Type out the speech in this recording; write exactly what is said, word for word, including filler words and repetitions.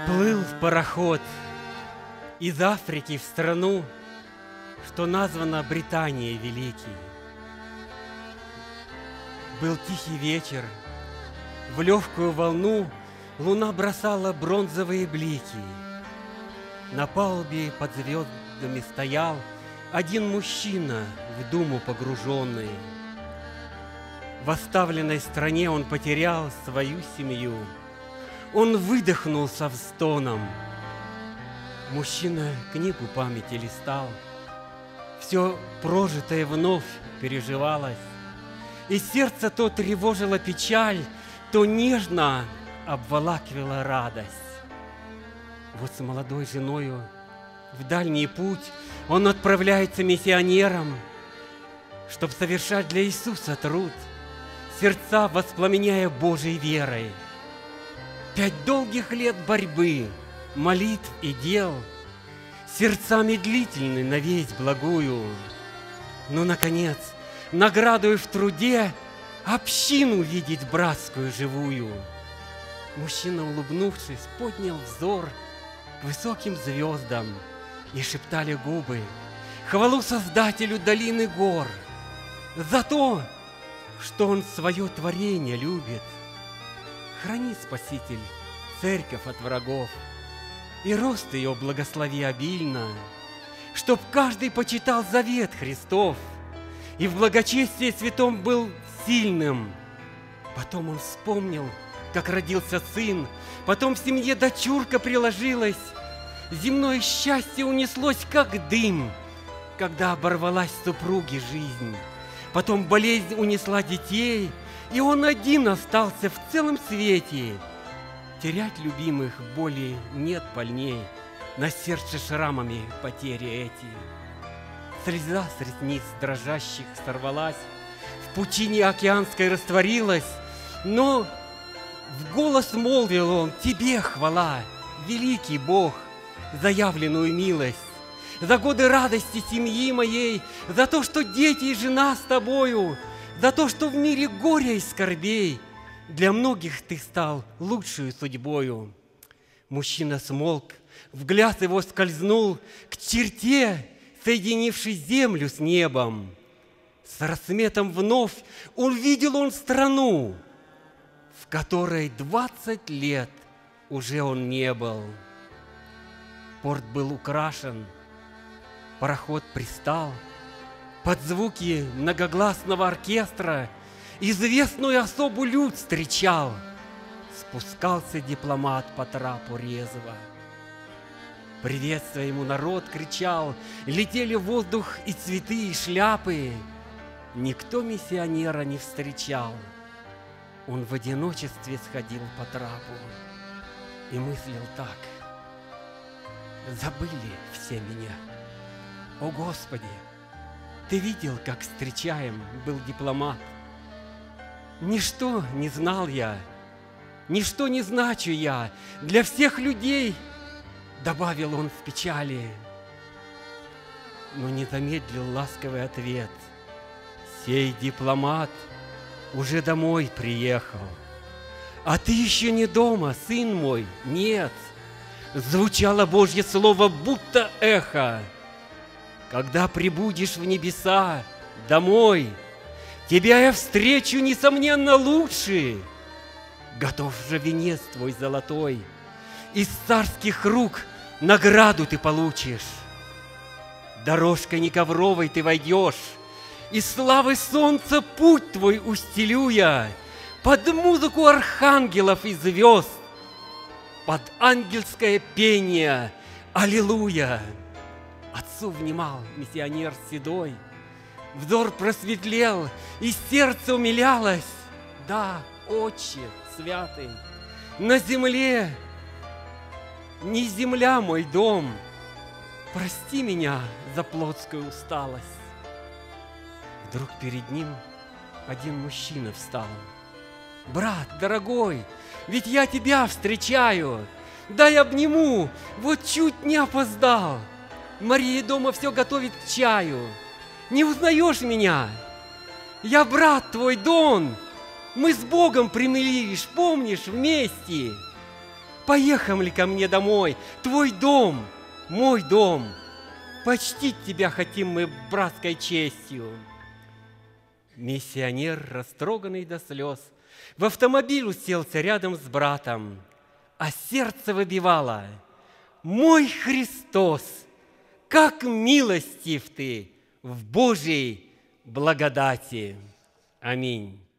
Плыл пароход из Африки в страну, что названа Британией Великий. Был тихий вечер, в легкую волну луна бросала бронзовые блики. На палубе под звездами стоял один мужчина, в думу погруженный. В оставленной стране он потерял свою семью. Он выдохнул со стоном. Мужчина книгу памяти листал. Все прожитое вновь переживалось. И сердце то тревожило печаль, то нежно обволакивала радость. Вот с молодой женою в дальний путь он отправляется миссионером, чтоб совершать для Иисуса труд, сердца воспламеняя Божьей верой. Пять долгих лет борьбы, молитв и дел, сердца медлительны на весть благую. Но, наконец, наградою в труде общину видеть братскую живую. Мужчина, улыбнувшись, поднял взор к высоким звездам, и шептали губы хвалу Создателю долины гор за то, что Он свое творение любит. Храни, Спаситель, церковь от врагов, и рост ее благослови обильно, чтоб каждый почитал завет Христов и в благочестии святом был сильным. Потом он вспомнил, как родился сын, потом в семье дочурка приложилась. Земное счастье унеслось, как дым, когда оборвалась супруги жизнь. Потом болезнь унесла детей, и он один остался в целом свете. Терять любимых боли нет больней, на сердце шрамами потери эти. Слеза с ресниц дрожащих сорвалась, в пучине океанской растворилась, но в голос молвил он: тебе хвала, великий Бог, за явленную милость, за годы радости семьи моей, за то, что дети и жена с тобою, за то, что в мире горя и скорбей для многих ты стал лучшую судьбою. Мужчина смолк, взгляд его скользнул к черте, соединившей землю с небом. С рассветом вновь увидел он страну, в которой двадцать лет уже он не был. Порт был украшен, пароход пристал, под звуки многогласного оркестра известную особу люд встречал. Спускался дипломат по трапу резво. Приветствуя ему народ кричал, летели в воздух и цветы, и шляпы. Никто миссионера не встречал. Он в одиночестве сходил по трапу и мыслил так: забыли все меня. О, Господи, Ты видел, как встречаем был дипломат? Ничто не знал я, ничто не значу я для всех людей, добавил он в печали. Но не замедлил ласковый ответ: сей дипломат уже домой приехал. А ты еще не дома, сын мой, нет. Звучало Божье слово, будто эхо. Когда прибудешь в небеса домой, тебя я встречу, несомненно, лучше. Готов же венец твой золотой, из царских рук награду ты получишь. Дорожкой не ковровой ты войдешь, из славы солнца путь твой устелю я, под музыку архангелов и звезд, под ангельское пение «Аллилуйя». Отцу внимал миссионер седой, взор просветлел, и сердце умилялось. Да, Отче святый, на земле не земля мой дом, прости меня за плотскую усталость. Вдруг перед ним один мужчина встал. Брат, дорогой, ведь я тебя встречаю, дай обниму, вот чуть не опоздал. Мария дома все готовит к чаю. Не узнаешь меня? Я брат твой, Дон. Мы с Богом примирились, помнишь, вместе. поехали ко мне домой, твой дом, мой дом. Почтить тебя хотим мы братской честью. Миссионер, растроганный до слез, в автомобиль уселся рядом с братом, а сердце выбивало: мой Христос, как милостив ты в Божьей благодати. Аминь.